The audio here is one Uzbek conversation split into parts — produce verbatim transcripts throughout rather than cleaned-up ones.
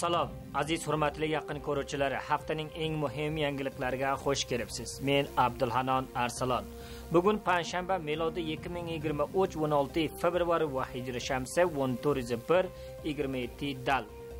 Assalom, aziz hurmatli yaqin ko'ruvchilar, haftaning eng muhim yangiliklariga xush kelibsiz. Men Abdulhanon Arsalon. Bugun panshanba, milodi ikki ming yigirma uch o'n olti fevral va hijri shamsi o'n to'rt bir yigirma yetti dal.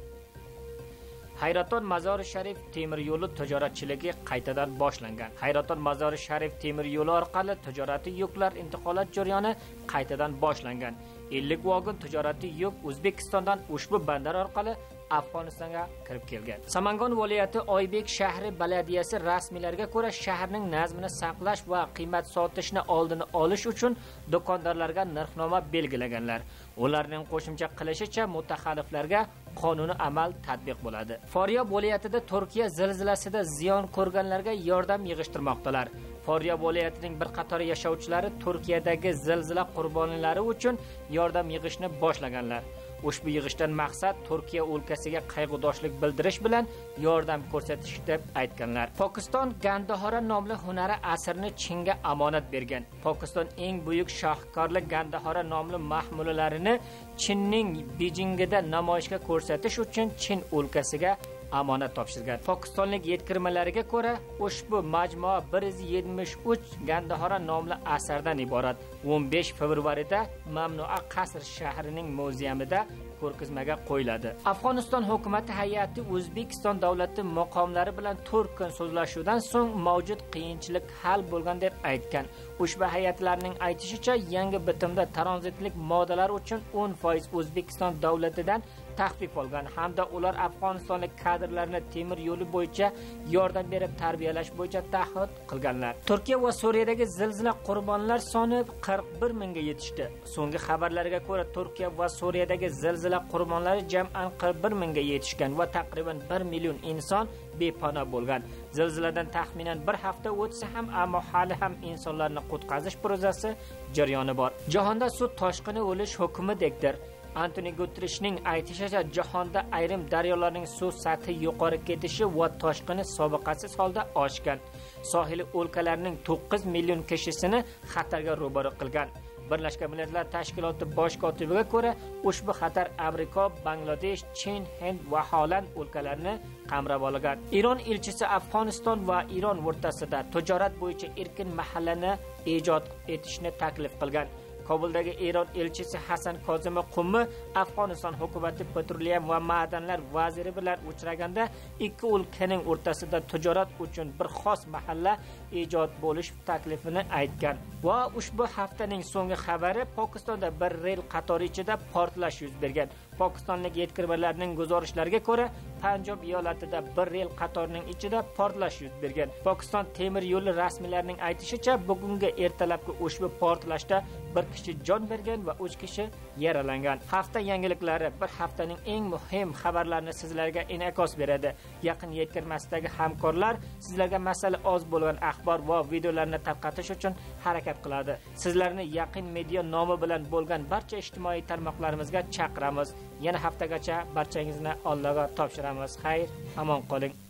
Hayraton Mazori Sharif temir yo'li tijoratchiligi qaytadan boshlangan. Hayraton Mazori Sharif temir yo'li orqali tijoriy yuklar intiqolat jarayoni qaytadan boshlangan. ellik vagon tijoriy yuk O'zbekistondan ushbu bandar orqali Afg'onistonga kirib kelgan. Samangon viloyati Oybek shahri baladiyasi rasmiylarga ko'ra, shaharning nazmini saqlash va qiymat sotishni oldini olish uchun do'kondorlarga narxnoma belgilaganlar. Ularning qo'shimcha qilishicha, mutaxalliflarga qonuniy amal tatbiq bo'ladi. Faryab viloyatida Turkiya zilzilasida ziyon ko'rganlarga yordam yig'ishtirmoqdalar. Faryab viloyatining bir qator yashovchilari Turkiyadagi zilzila qurbonlari uchun yordam yig'ishni boshlaganlar. Ushbu yig'ishdan maqsad Turkiya o'lkasiga qayg'udoshlik bildirish bilan yordam ko'rsatish deb aytganlar. Pokiston Gandahora nomli hunari asrni Chinga amonat bergan. Pokiston eng buyuk shohkorlik Gandahora nomli mahmulalarini Chinning Bejingida namoyishga ko'rsatish uchun Chin o'lkasiga amonat topshirgan. Pokistonlik yetkirmalariga ko'ra, ushbu majmua bir yuz yetmish uch Gandahora nomli asardan iborat. o'n besh fevralda Mamnua qasr shahrining muzeyida ko'rgazmaga qo'yiladi. Afg'oniston hukumati hay'ati O'zbekiston davlati maqomlari bilan to'rt kun so'zlashuvdan so'ng mavjud qiyinchilik hal bo'lgan deb aytgan. Ushbu hay'atlarning aytishicha, yangi bitimda tranzitlik moddalar uchun o'n foiz O'zbekiston davlatidan taxfif olgan hamda ular afg'onistonlik kadrlarni temir yo'li bo'yicha yordam berib tarbiyalash bo'yicha taahhud qilganlar. Turkiya va Suriyadagi zilzila qurbonlar soni qirq bir mingga yetishdi. So'nggi xabarlarga ko'ra, Turkiya va Suriyadagi zilzila qurbonlari jam'an qirq bir mingga yetishgan va taqriban bir million inson bepana bo'lgan. Zilziladan taxminan bir hafta o'tsa ham, ammo hali ham insonlarni qutqazish processi jarayoni bor. Jahonda suv toshqini o'lish hukmidekdir. Antoni Guterreshning aytishicha, jahonda ayrim daryolarning suv sathi yuqori ketishi va toshqini sobiqasiz holda oshgan. Sohili o'lkalarning to'qqiz million kishisini xatarga ro'baro qilgan. Birlashgan Millatlar Tashkiloti bosh kotibiga ko'ra, ushbu xatar Amerika, Bangladesh, Chin, Hind va Holand o'lkalarini qamrab olgan. Eron elchisi Afg'oniston va Eron o'rtasida tijorat bo'yicha erkin mahallani ijod etishni taklif qilgan. Kobuldagi Eron elchisi Hasan Kozimi Qummi Afg'oniston hukumati petroleum va ma'danlar vaziri bilan uchraganda ikki o'lkaning o'rtasida tijorat uchun bir xos mahalla ijod bo'lish taklifini aytgan. Va ushbu haftaning so'nggi xabari, Pokistonda bir rel qatori ichida portlash yuz bergan. Pokistonlik yetkirmalarning guzorishlariga ko'ra, Panjob eyalatida bir rel qatorining ichida portlash yuz bergan. Pokiston temir yo'li rasmiylarining aytishicha, bugungi ertalabki ushbu portlashda bir kishi jon bergan va uch kishi yaralangan. Hafta yangiliklari bir haftaning eng muhim xabarlarini sizlarga inakos beradi. Yaqin yetkirmasidagi hamkorlar sizlarga masala oz bo'lgan axborot va videolarni tarqatish uchun harakat qiladi. Sizlarni Yaqin Media nomi bilan bo'lgan barcha ijtimoiy tarmoqlarimizga chaqiramiz. Yana haftagacha barchangizni Allohga topshiramiz. Xayr, omon qoling.